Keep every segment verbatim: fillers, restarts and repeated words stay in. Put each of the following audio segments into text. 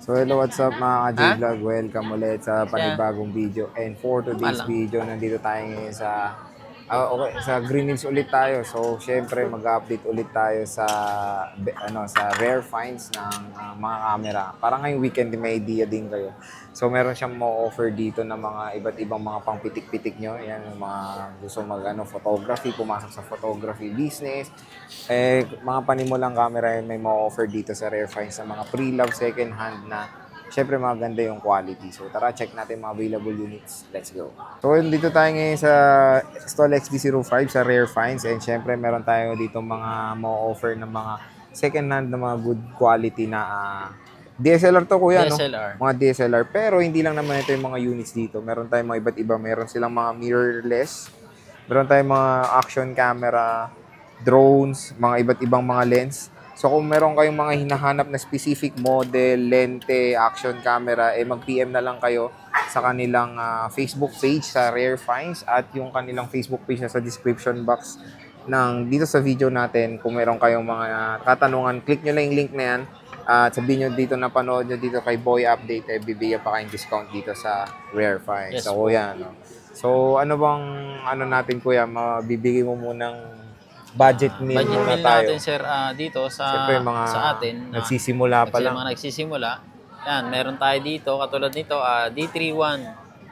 So hello, what's up mga ka-J Ha? Vlog? Welcome ulit sa Siya. panibagong video. And for today's Alam. video, nandito tayo ngayon sa ah, okay, sa Green Hills ulit tayo. So syempre mag-update ulit tayo sa be- ano sa rare finds ng ah, mga camera. Para ngayong weekend may idea din kayo. So meron siyang mo-offer dito ng mga iba't ibang mga pangpitik-pitik nyo. Yan, yung mga gusto mag ano, photography, pumasok sa photography business. Eh, mga panimulang camera yun, may mo-offer dito sa rare finds sa mga pre-love second hand na syempre maganda yung quality. So tara, check natin mga available units. Let's go. So dito tayo ngayon sa Stall X D zero five sa Rare Finds, and syempre meron tayo dito mga mo-offer ng mga second hand na mga good quality na ah, D S L R to kuya, no? D S L R. Mga D S L R. Pero hindi lang naman ito yung mga units dito. Meron tayong mga iba't iba. Meron silang mga mirrorless. Meron tayong mga action camera, drones, mga iba't ibang mga lens. So kung meron kayong mga hinahanap na specific model, lente, action camera, eh mag-P M na lang kayo sa kanilang ah, Facebook page sa Rare Finds at yung kanilang Facebook page na sa description box ng dito sa video natin. Kung meron kayong mga katanungan, click nyo lang yung link na yan at sabihin nyo dito na panood nyo dito kay Boy Update, eh bibigyan pa kayong discount dito sa Rare Finds. Yes So po. kuya, no? So ano bang ano natin kuya, mabibigay mo munang budget meal Budget muna meal tayo. natin, sir, ah, dito sa Siyempre mga sa atin. na nagsisimula pa Kasi lang. mga nagsisimula. Yan, meron tayo dito, katulad nito, ah, D thirty-one.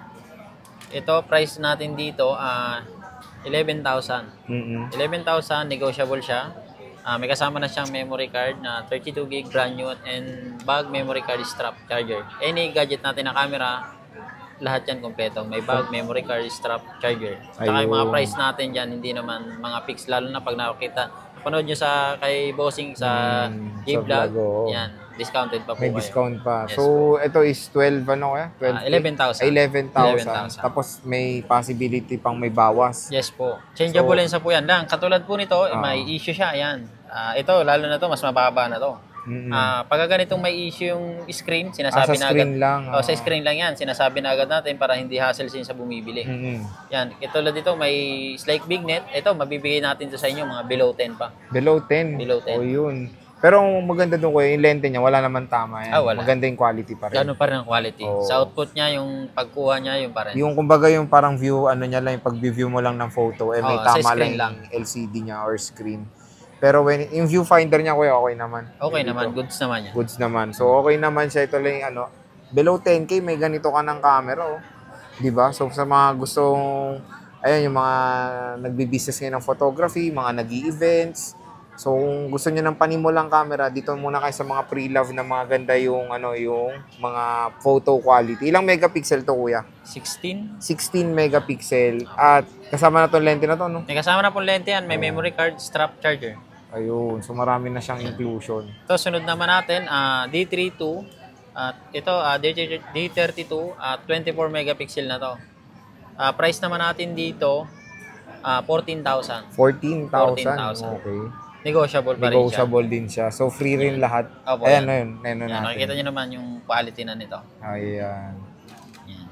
Ito, price natin dito, ah, eleven thousand. Mm-mm. eleven thousand, negotiable siya. Ah, may kasama na siyang memory card na thirty-two gig brand new and bag, memory card, strap, charger. Any gadget natin na camera, lahat yan kompleto. May bag, memory card, strap, charger. Saka yung mga Ayun. price natin dyan, hindi naman mga fix. Lalo na pag nakakita, panood nyo sa kay Bossing sa Mm, J-Vlog, sa vlog, oo. yan, discounted pa po May kayo. discount pa. Yes So, ito is twelve, ano kaya? twelve Ah, eleven thousand. eleven thousand. eleven thousand. Tapos may possibility pang may bawas. Yes po. Changeable So, lens po yan. Lang, katulad po nito, eh, Ah. may issue siya. Yan. Ah, ito, lalo na to, mas mababa na to. Mm-mm. Ah, pagka ganitong may issue yung screen, Ah, sinasabi sa na screen agad. lang. Oh, sa ah. screen lang yan. Sinasabi na agad natin para hindi hassle sin sa bumibili. Mm-mm. Yan, katulad dito may Slike Big Net. Ito, mabibigay natin to sa inyo mga below ten pa. Below ten. Below ten. O yun. Pero ang maganda doon ko, yung lente niya, wala naman tama yan. Ah, wala. Maganda yung quality pa rin. Gano'n pa rin ang quality. Oo. Sa output niya, yung pagkuha niya, yung pa rin. Yung kumbaga yung parang view, ano niya lang, yung pag-view mo lang ng photo, eh may Oo, sa tama screen lang lang. yung L C D niya or screen. Pero when, yung viewfinder niya, kuya, okay naman. Okay Dito. naman, goods naman yan. Goods naman. So, okay naman siya. Ito lang yung ano, below ten K, may ganito ka ng camera, oh. Di ba? So, sa mga gustong, ayan, yung mga nagbi-business ngayon ng photography, mga nag-i-events. So, kung gusto niyo ng panimulang camera, dito muna kayo sa mga pre-love na mga ganda yung, ano, yung mga photo quality. Ilang megapixel to, kuya? sixteen? sixteen megapixel. At kasama na tong lente na to, no? May kasama na pong lente yan. May memory card, strap, charger. Ayun. So, marami na siyang inclusion. Ito, sunod naman natin, ah, D thirty-two. At ito, ah, D thirty-two, at twenty-four megapixel na to. Ah, price naman natin dito, ah, fourteen thousand. fourteen thousand. fourteen thousand. Okay. Negotiable pa rin siya. Negotiable din siya. So, free rin lahat. Opo, Ayan yan. na yun. Ayan na Yan, natin. nakikita nyo naman yung quality na nito. Ayan. Yan.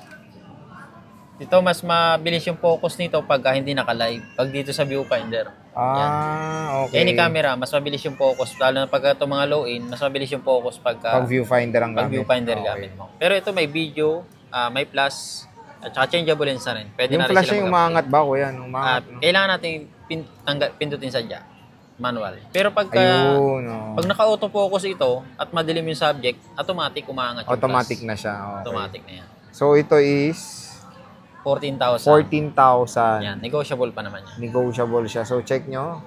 Ito, mas mabilis yung focus nito pagka hindi naka-live. Pag dito sa viewfinder. Ah, okay. Any camera, mas mabilis yung focus. Lalo na pagka ito mga low-in, mas mabilis yung focus pagka Pag viewfinder ang pag gamit. viewfinder Okay. gamit mo. Pero ito may video, ah, may plus, at saka changeable lens na rin. Pwede Yung na rin flash sila yung mag-upgrade. umangat ba ko yan? Ah, Umangat. no? kailangan natin pin, tangga, pindutin sadya. Manual. Pero pagka Ayun. Oh. pag naka-autofocus ito at madilim yung subject, automatic umangat yung Automatic plus. na siya. Okay. Automatic na yan. So, ito is fourteen thousand. fourteen thousand. Yan, negotiable pa naman yan. Negotiable siya. So, check nyo.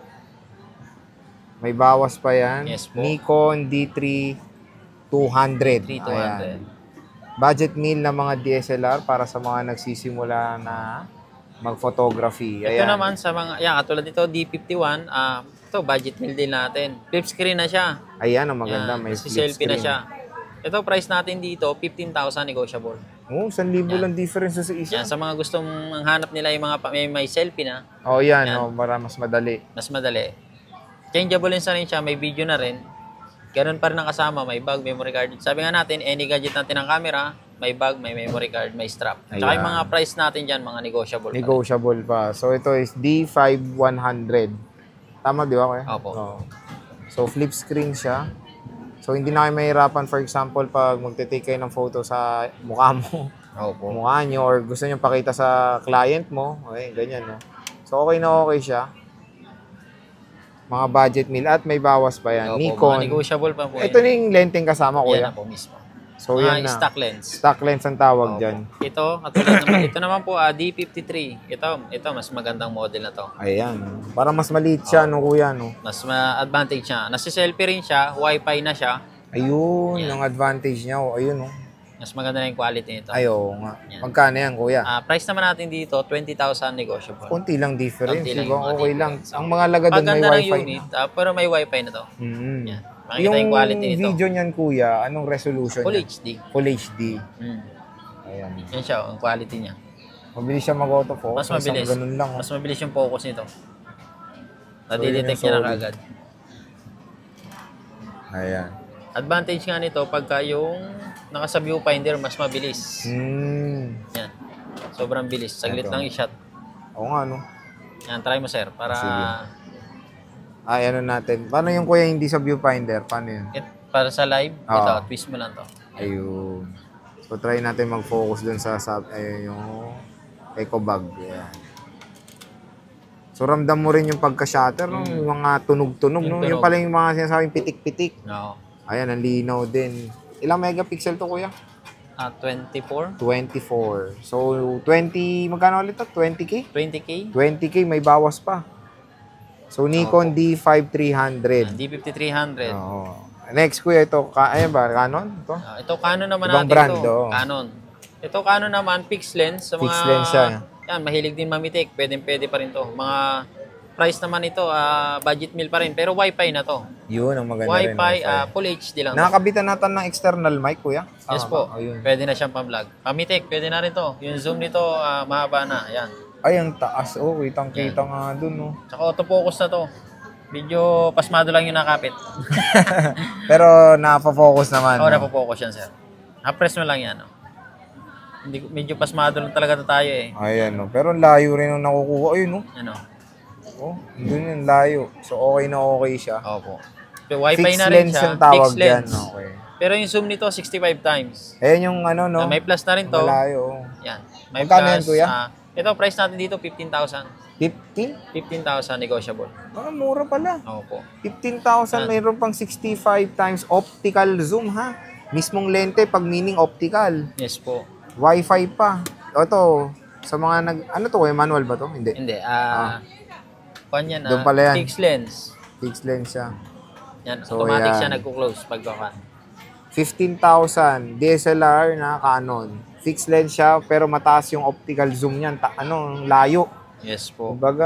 May bawas pa yan. Yes po. Nikon D three two hundred. three two hundred. Ayan. Budget meal na mga D S L R para sa mga nagsisimula na mag-photography. Ito Ayan. naman sa mga, yan, katulad dito, D fifty-one, ah, ito, budget meal din natin. Flip screen na siya. Ayan, ang maganda. Yan, May si flip selfie na screen. siya. Ito, price natin dito, fifteen thousand negotiable. Oh, one thousand Yan. lang difference sa isa. Yan, sa mga gustong hanap nila yung mga pa- may, may selfie na, Oh, yan. Yan. Oh, para mas madali. mas madali. Changeable lens na rin siya, may video na rin. Ganun pa rin ang kasama, may bag, memory card. Sabi nga natin, any gadget natin ng camera, may bag, may memory card, may strap. Tsaka yung Ayan. mga price natin dyan, mga negotiable pa rin. Negotiable pa. So, ito is D five one hundred. Tama, di ba, kuya? Opo. Oh. So, flip screen siya. So, hindi na kayo mahirapan, for example, pag magte-take kayo ng photo sa mukha mo, Opo. mukha nyo, or gusto nyo pakita sa client mo, okay, ganyan, no? So, okay na okay siya. Mga budget meal at may bawas pa yan. Opo, Nikon. mga negotiable pa po Ito na yung lenteng kasama, yan. kuya. Yan na po mismo. So, Mga yan na. stock lens. Stock lens ang tawag Opo. dyan. Ito, katulad naman, ito naman po, ah, D fifty-three. Ito, ito, mas magandang model na to. Ayan. Para mas maliit siya, no, kuya, no? Mas ma-advantage siya. Nasi-selfie rin siya, Wi-Fi na siya. Ayun, Yan. yung advantage niya. Oh, ayun, no? Mas maganda na yung quality nito. Ayo nga. Yan. Magkano yan, kuya? Ah, price naman natin dito, twenty thousand negotiable. Konti lang difference, Konti di lang ba? yung mga Okay lang. difference. Ang mga laga doon may Paganda ng wifi. unit, ah, pero may Wi-Fi na to. Mm. Yan. Makikita yung quality nito. video niyan, kuya, anong resolution Full niya? H D. Full H D. Mm. Ayan. Yan siya, ang quality niya. Mabilis siya mag-autofocus. Mas mabilis. Isang ganun lang. Oh. Mas mabilis yung focus nito. yun Nadidetect yung niya na solid. kagad. Ayan. Advantage nga nito, pagka yung naka sa viewfinder, mas mabilis. Hmm. Yan. Sobrang bilis. Saglit Ito. lang i-shot. Oo nga, no? Yan, try mo sir. Para Sige. Ay, ano natin. Paano yung kuya hindi sa viewfinder? Paano yun? it, para sa live, Oo. ito, twist mo lang to. Ayun. So, try natin mag-focus dun sa, sa ayun, yung eco bag. Ayan. So, ramdam mo rin yung pagka-shutter, no? Mm. Yung mga tunog-tunog, no? Yung tunog. Yung pala yung mga sinasabing pitik-pitik. No. Ayan, ang linaw din. Ilang megapixel to, kuya? Ah, twenty-four? twenty-four. So, twenty, magkano ulit to? twenty K? twenty K? twenty K, may bawas pa. So, Nikon D five three hundred. D fifty-three hundred. Oo. Next, kuya, ito, ka, ayan ba, Canon? Ito? Ah, ito Canon naman Ibang natin brand, ito. oh. Canon. Ito Canon naman, fixed lens. Sa mga, Fixed lens siya. Yan, mahilig din mamitik. Pwede, pwede pa rin to. Mga price naman ito, ah, budget meal pa rin. Pero Wi-Fi na to. Yun, ang maganda rin. Wi-Fi, ah, full H D lang. to. Nakakabitan natin ng external mic, kuya? Yes Tama po. ba? Ayun. Pwede na siyang pang-vlog. Pamitik, pwede na rin to. Yung zoom nito, ah, mahaba na. Yan. Ay, ang taas. Oh, kitang-kita nga dun, no? Tsaka autofocus na to. Medyo pasmado lang yung nakapit. Pero, napafocus naman. Oo, no? napofocus yan, sir. Na-press mo lang yan. No? Hindi, medyo pasmado lang talaga to tayo eh. Ayan, no? Pero, ang layo rin ang nakukuha. Ayun, no? Ano? Oh, dun yung layo. So, okay na okay siya. Opo. So, Wi-Fi Fixed na rin lens siya. yung tawag Fixed dyan. lens. Okay. Pero yung zoom nito, sixty-five times. Ayan yung ano, no? Ah, may plus na rin to. Malayo. oh. Yan. May Magkano yan, plus. kuya? ah, ito, price natin dito, fifteen thousand. fifteen? fifteen thousand negotiable. Ah, mura pala. Opo. fifteen thousand, Ah. mayroon pang sixty-five times optical zoom, ha? Mismong lente, pag meaning optical. Yes po. Wi-Fi pa. Ito, sa mga nag... Ano to, eh? Manual ba to? Hindi. Hindi. Ah, kuan yan, Doon ah, pala yan. fixed lens. Fixed lens siya. Yan, So, automatic yan. siya nagko-close pag kuan. fifteen thousand, D S L R na Canon. Fixed lens siya, pero mataas yung optical zoom niyan. Ta- ano, layo. Yes po. Kumbaga,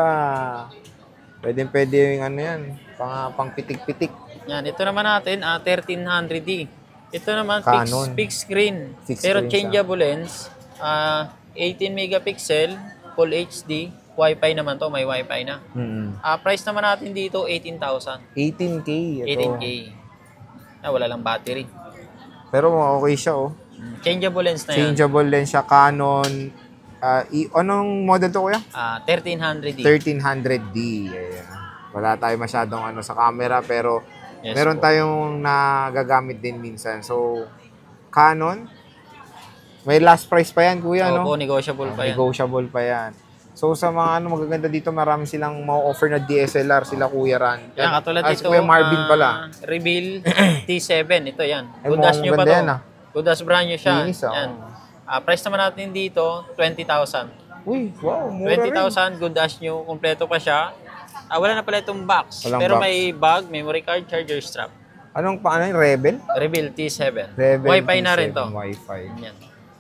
pwede pwede yung ano yan, pang, pang pitik-pitik. Yan, ito naman natin, ah, thirteen hundred D. Ito naman, Canon. fixed, fixed screen. Fixed Pero screen changeable lens. ah, eighteen megapixel, full H D. Wi-Fi naman to, may Wi-Fi na. Mm-hmm. Ah, price naman natin dito, eighteen thousand. eighteen K. Ito. eighteen K. Ah, wala lang battery. Pero okay siya, oh. Mm, Changeable lens na yan. Changeable lens siya, Canon. Ah, i- anong model to, kuya? Ah, thirteen hundred D. thirteen hundred D. Ayan. Wala tayo masyadong ano sa camera, pero Yes meron po. tayong nagagamit din minsan. So, Canon. May last price pa yan, kuya, no? Opo, negotiable pa yan. Negotiable pa yan. So, sa mga ano magaganda dito, marami silang ma-offer na D S L R sila, Kuya Ran. Yan, katulad Ah, si dito, Kuya Marvin ah, pala. Reveal T seven. Ito yan. Ay, Good mukhang dash nyo pa maganda to. yan, ah. Good dash brand nyo siya. Linis, ah. Yan. Ah, price naman natin dito, twenty thousand. Uy, wow, mura twenty rin. thousand, good dash nyo. Kompleto pa siya. Ah, wala na pala itong box. Walang pero box. may bag, memory card, charger strap. Anong paano yun? Rebel? Reveal T seven. Rebel Wi-Fi na rin T seven to. Wi-Fi. Yan.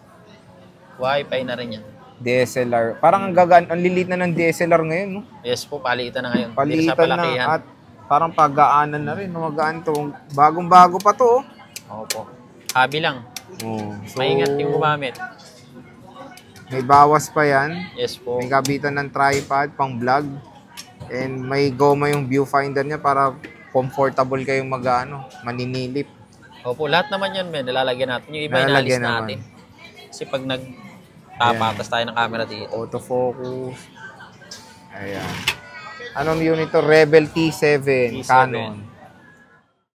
Wi-Fi na rin yan. D S L R. Parang ang gagaan, ang lilit na ng D S L R ngayon, no? Yes po, palitan na ngayon. Hindi Palitan sa palakihan. na at parang pagaanan na rin. Magaan to. Bagong-bago pa to, oh. Opo. Hobby lang. Oh, so, Maingat yung gumamit. may bawas pa yan. Yes po. May kabitan ng tripod, pang vlog. And may goma yung viewfinder niya para comfortable kayong mag, ano, maninilip. Opo, lahat naman yan, men. Nilalagyan natin. Yung iba Nilalagyan inalis naman. natin. Kasi pag nag papatas tayo ng camera dito. Autofocus. Ayan. Anong unit to? Rebel T seven, T seven. Canon.